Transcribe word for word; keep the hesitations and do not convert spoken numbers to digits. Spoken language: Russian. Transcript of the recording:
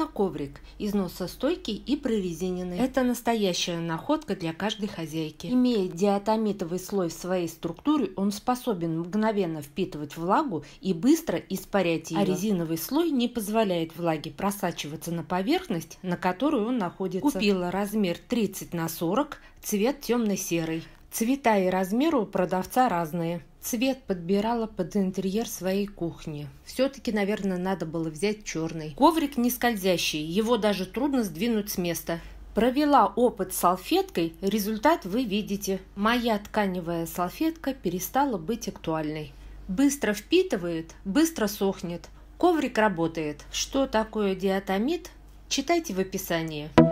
Коврик износостойкий и прорезиненный. Это настоящая находка для каждой хозяйки. Имея диатомитовый слой в своей структуре, он способен мгновенно впитывать влагу и быстро испарять ее. А резиновый слой не позволяет влаге просачиваться на поверхность, на которую он находится. Купила размер тридцать на сорок, цвет темно-серый. Цвета и размеры у продавца разные. Цвет подбирала под интерьер своей кухни. Все-таки, наверное, надо было взять черный. Коврик не скользящий, его даже трудно сдвинуть с места. Провела опыт с салфеткой, результат вы видите. Моя тканевая салфетка перестала быть актуальной. Быстро впитывает, быстро сохнет. Коврик работает. Что такое диатомит? Читайте в описании.